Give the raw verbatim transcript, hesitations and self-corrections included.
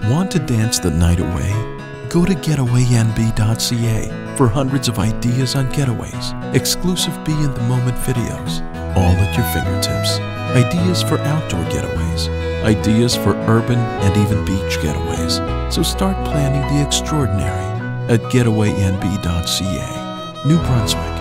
Want to dance the night away? Go to getaway n b dot c a for hundreds of ideas on getaways, exclusive be-in-the-moment videos, all at your fingertips. Ideas for outdoor getaways, ideas for urban and even beach getaways. So start planning the extraordinary at getaway n b dot c a. New Brunswick.